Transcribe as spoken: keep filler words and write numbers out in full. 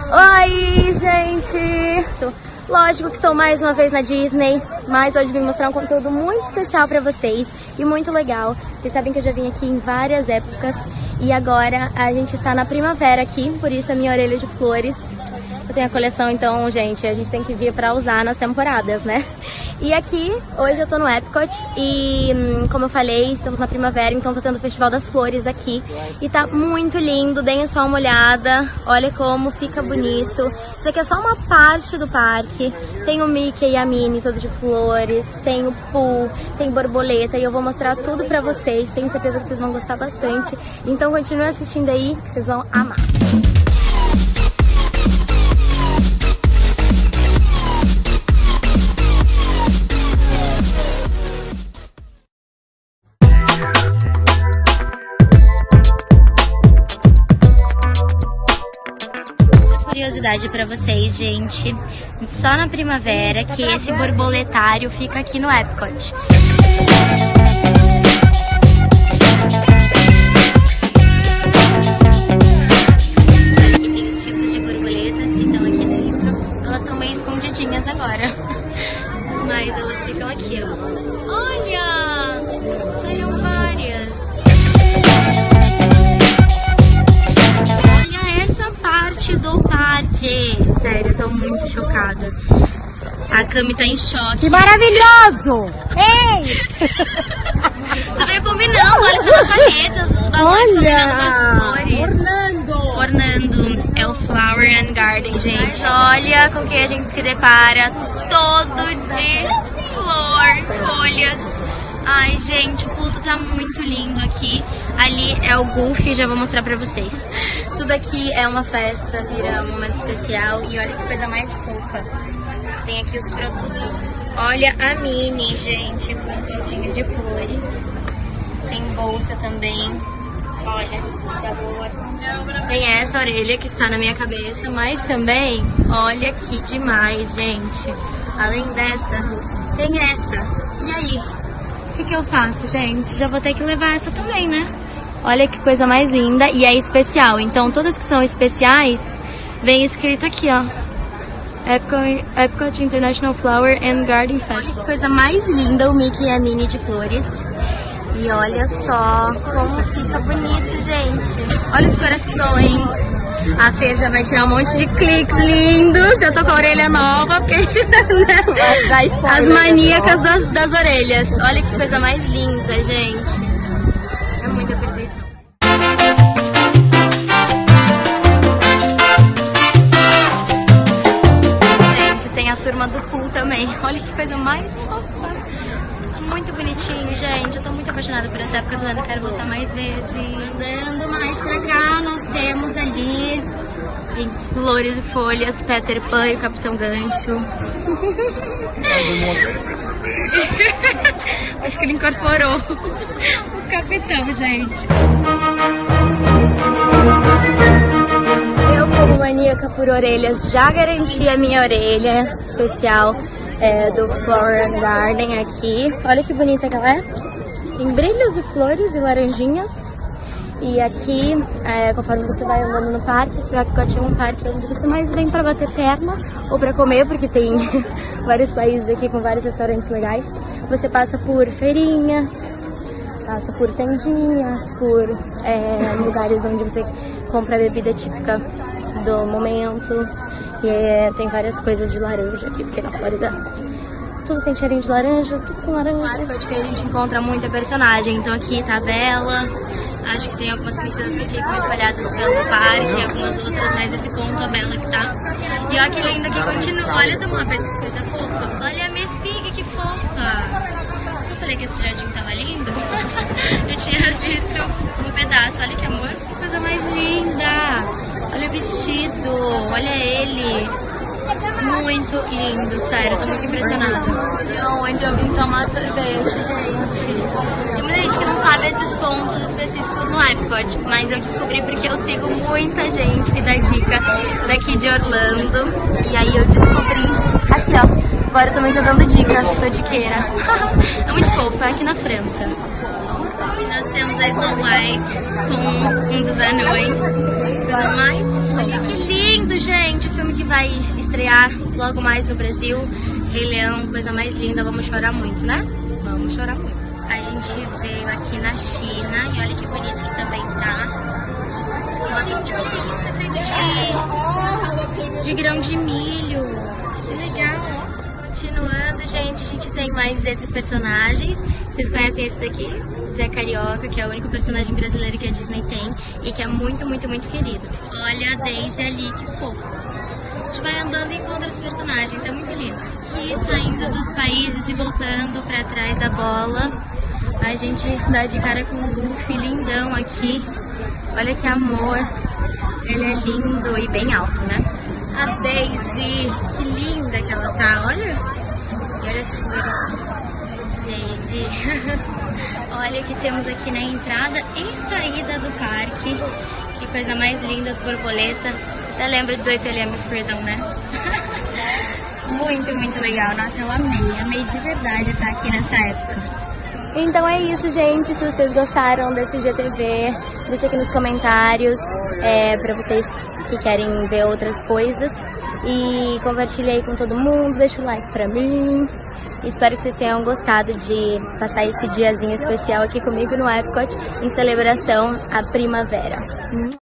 Oi, gente! Lógico que estou mais uma vez na Disney, mas hoje vim mostrar um conteúdo muito especial pra vocês e muito legal. Vocês sabem que eu já vim aqui em várias épocas e agora a gente tá na primavera aqui, por isso a minha orelha de flores. Eu tenho a coleção, então, gente, a gente tem que vir pra usar nas temporadas, né? E aqui, hoje eu tô no Epcot e, como eu falei, estamos na primavera, então tô tendo o Festival das Flores aqui. E tá muito lindo, deem só uma olhada, olha como fica bonito. Isso aqui é só uma parte do parque. Tem o Mickey e a Minnie, todo de flores, tem o pool, tem borboleta e eu vou mostrar tudo pra vocês. Tenho certeza que vocês vão gostar bastante. Então continue assistindo aí, que vocês vão amar. Curiosidade pra vocês, gente, só na primavera que esse borboletário fica aqui no Epcot. E tem os tipos de borboletas que estão aqui dentro. Elas estão meio escondidinhas agora, mas elas ficam aqui, ó. Olha! Saíram várias. Do parque. Sério, eu tô muito chocada. A Cami tá em choque. Que maravilhoso! Ei! Você veio combinando, olha essas palhetas, os balões combinando com as flores. Ornando! Ornando. É o Flower and Garden, gente. Olha com que a gente se depara. Todo de flor, folhas. Ai, gente, o Pluto tá muito lindo aqui. Ali é o Goofy, já vou mostrar pra vocês. Tudo aqui é uma festa, vira um momento especial. E olha que coisa mais fofa. Tem aqui os produtos. Olha a Minnie, gente, com um pontinho de flores. Tem bolsa também. Olha, cuidador. Tem essa orelha que está na minha cabeça, mas também, olha que demais, gente. Além dessa, tem essa. E aí? O que que eu faço, gente? Já vou ter que levar essa também, né? Olha que coisa mais linda e é especial. Então, todas que são especiais, vem escrito aqui, ó. Epcot, Epcot International Flower and Garden Festival. Olha que coisa mais linda, o Mickey e a Minnie de flores. E olha só como fica bonito, gente. Olha os corações. A Fê já vai tirar um monte de cliques lindos. Já tô com a orelha nova, porque a gente tá as maníacas das, das orelhas. Olha que coisa mais linda, gente. É muita perfeição. Gente, tem a turma do pool também. Olha que coisa mais fofa. Muito bonitinho, gente. Eu tô muito apaixonada por essa época do ano. Quero voltar mais vezes. Andando mais pra cá, nós temos ali tem flores e folhas, Peter Pan e o Capitão Gancho. Acho que ele incorporou o Capitão, gente. Eu, como maníaca por orelhas, já garanti a minha orelha especial. É, do Flower and Garden aqui. Olha que bonita que ela é. Tem brilhos e flores e laranjinhas. E aqui, é, conforme você vai andando no parque, o Epcot é um parque onde você mais vem pra bater perna ou pra comer, porque tem vários países aqui com vários restaurantes legais. Você passa por feirinhas, passa por tendinhas, por é, lugares onde você compra a bebida típica do momento. E é, tem várias coisas de laranja aqui, porque na Flórida tudo tem cheirinho de laranja, tudo com laranja. Claro, acho que a gente encontra muita personagem. Então aqui tá a Bela, acho que tem algumas princesas que ficam espalhadas pelo parque, algumas outras, mas esse ponto a Bela que tá. E olha que linda que continua, olha do Muppet, que coisa fofa. Olha a Miss Piggy, que fofa. Eu falei que esse jardim tava lindo? Eu tinha visto um pedaço, olha que amor, que coisa mais linda. Olha o vestido, olha ele. Muito lindo, sério, eu tô muito impressionada. Onde eu vim tomar sorvete, gente. Tem muita gente que não sabe esses pontos específicos no Epcot, mas eu descobri porque eu sigo muita gente que dá dica daqui de Orlando. E aí eu descobri aqui, ó. Agora eu também tô dando dicas, tô diqueira. É muito fofo, é aqui na França. E nós temos a Snow White com um dos anões. Coisa mais fofa. Olha que lindo, gente! gente, o filme que vai estrear logo mais no Brasil, Rei Leão, coisa mais linda, vamos chorar muito, né? Vamos chorar muito. A gente veio aqui na China e olha que bonito que também tá. Gente, olha isso, é feito de, de grão de milho. Que legal, ó. Continuando, gente, a gente tem mais esses personagens. Vocês conhecem esse daqui? Zé Carioca, que é o único personagem brasileiro que a Disney tem e que é muito, muito, muito querido. Olha a Daisy ali, que fofo. A gente vai andando e encontra os personagens, é muito lindo. E saindo dos países e voltando pra trás da bola, a gente dá de cara com o Goofy lindão aqui. Olha que amor, ele é lindo e bem alto, né? A Daisy, que linda que ela tá, olha. E olha as flores. Daisy. Olha o que temos aqui na entrada e saída do parque. Que coisa mais linda, as borboletas. Até lembra dezoito L M Freedom, né? Muito, muito legal. Nossa, eu amei. Amei de verdade estar aqui nessa época. Então é isso, gente. Se vocês gostaram desse G T V, deixa aqui nos comentários é, pra vocês que querem ver outras coisas. E compartilha aí com todo mundo. Deixa o like pra mim. Espero que vocês tenham gostado de passar esse diazinho especial aqui comigo no Epcot em celebração à primavera.